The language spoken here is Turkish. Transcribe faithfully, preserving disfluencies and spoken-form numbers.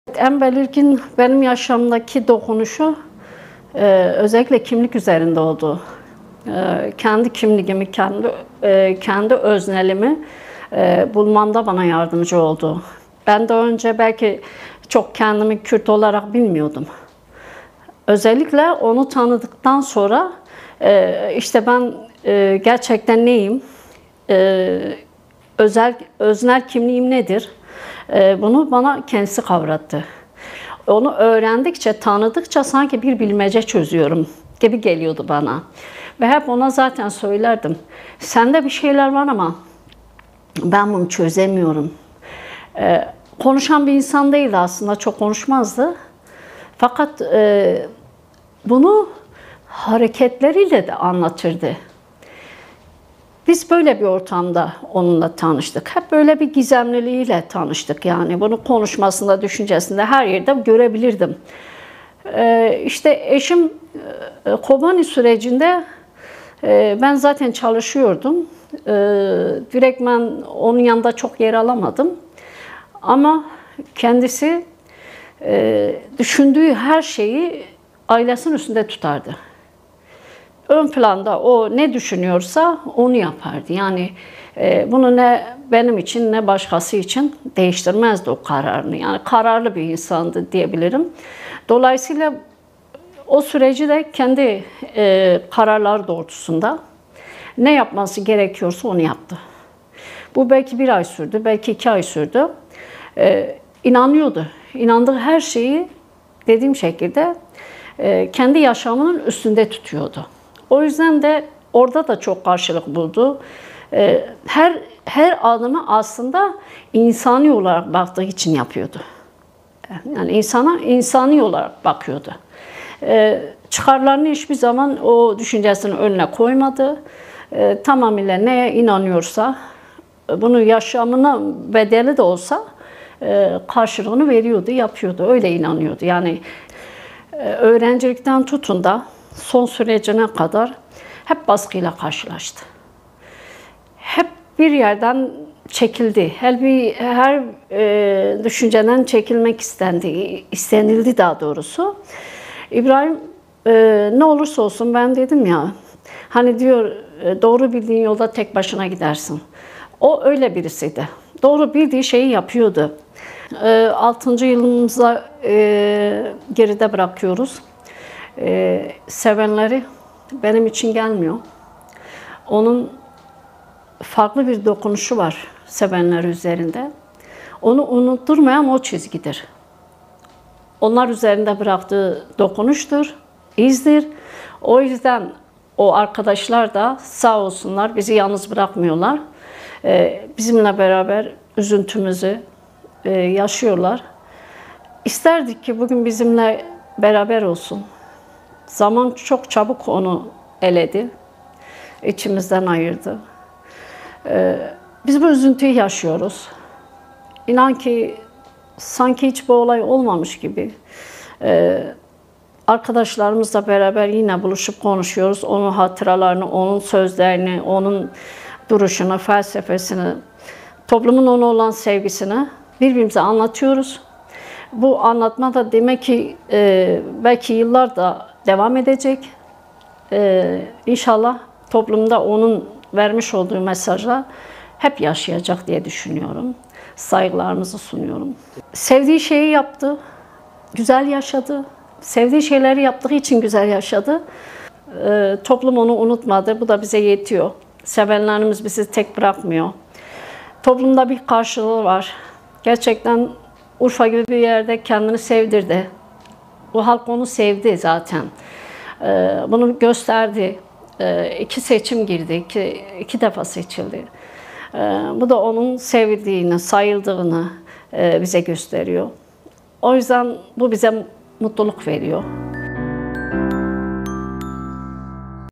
En belirgin benim yaşamdaki dokunuşu e, özellikle kimlik üzerinde oldu. E, kendi kimliğimi, kendi e, kendi öznelimi e, bulmamda bana yardımcı oldu. Ben daha önce belki çok kendimi Kürt olarak bilmiyordum. Özellikle onu tanıdıktan sonra e, işte ben e, gerçekten neyim, e, özel öznel kimliğim nedir? E, bunu bana kendisi kavrattı. Onu öğrendikçe, tanıdıkça sanki bir bilmece çözüyorum gibi geliyordu bana. Ve hep ona zaten söylerdim. Sende bir şeyler var ama ben bunu çözemiyorum. Ee, konuşan bir insan değildi aslında, çok konuşmazdı. Fakat e, bunu hareketleriyle de anlatırdı. Biz böyle bir ortamda onunla tanıştık. Hep böyle bir gizemliliğiyle tanıştık yani. Bunu konuşmasında, düşüncesinde her yerde görebilirdim. Ee, işte eşim e, Kobani sürecinde e, ben zaten çalışıyordum. E, direkt ben onun yanında çok yer alamadım. Ama kendisi e, düşündüğü her şeyi ailesinin üstünde tutardı. Ön planda o ne düşünüyorsa onu yapardı. Yani e, bunu ne benim için ne başkası için değiştirmezdi o kararını. Yani kararlı bir insandı diyebilirim. Dolayısıyla o süreci de kendi e, kararları doğrultusunda ne yapması gerekiyorsa onu yaptı. Bu belki bir ay sürdü, belki iki ay sürdü. E, inanıyordu. İnandığı her şeyi dediğim şekilde e, kendi yaşamının üstünde tutuyordu. O yüzden de orada da çok karşılık buldu. Her her adımı aslında insani olarak baktığı için yapıyordu. Yani insana insani olarak bakıyordu. Çıkarlarını hiçbir zaman o düşüncesinin önüne koymadı. Tamamıyla neye inanıyorsa, bunu yaşamına bedeli de olsa karşılığını veriyordu, yapıyordu. Öyle inanıyordu. Yani öğrencilikten tutun da son sürecine kadar hep baskıyla karşılaştı. Hep bir yerden çekildi. Her bir her e, düşünceden çekilmek istendi, istenildi daha doğrusu. İbrahim e, ne olursa olsun ben dedim ya, hani diyor doğru bildiğin yolda tek başına gidersin. O öyle birisiydi. Doğru bildiği şeyi yapıyordu. E, altıncı yılımıza e, geride bırakıyoruz. Ee, sevenleri benim için gelmiyor. Onun farklı bir dokunuşu var sevenler üzerinde. Onu unutturmayan o çizgidir. Onlar üzerinde bıraktığı dokunuştur, izdir. O yüzden o arkadaşlar da sağ olsunlar bizi yalnız bırakmıyorlar. Ee, bizimle beraber üzüntümüzü e, yaşıyorlar. İsterdik ki bugün bizimle beraber olsun. Zaman çok çabuk onu eledi, içimizden ayırdı. Ee, biz bu üzüntüyü yaşıyoruz. İnan ki sanki hiç bu olay olmamış gibi. Ee, arkadaşlarımızla beraber yine buluşup konuşuyoruz. Onun hatıralarını, onun sözlerini, onun duruşunu, felsefesini, toplumun ona olan sevgisini birbirimize anlatıyoruz. Bu anlatma da demek ki e, belki yıllar da devam edecek. Ee, İnşallah toplumda onun vermiş olduğu mesajla hep yaşayacak diye düşünüyorum. Saygılarımızı sunuyorum. Sevdiği şeyi yaptı, güzel yaşadı. Sevdiği şeyleri yaptığı için güzel yaşadı. Ee, toplum onu unutmadı, bu da bize yetiyor. Sevenlerimiz bizi tek bırakmıyor. Toplumda bir karşılığı var. Gerçekten Urfa gibi bir yerde kendini sevdirdi. Bu halk onu sevdi zaten. Ee, bunu gösterdi. Ee, iki seçim girdi, iki, iki defa seçildi. Ee, bu da onun sevildiğini, sayıldığını e, bize gösteriyor. O yüzden bu bize mutluluk veriyor.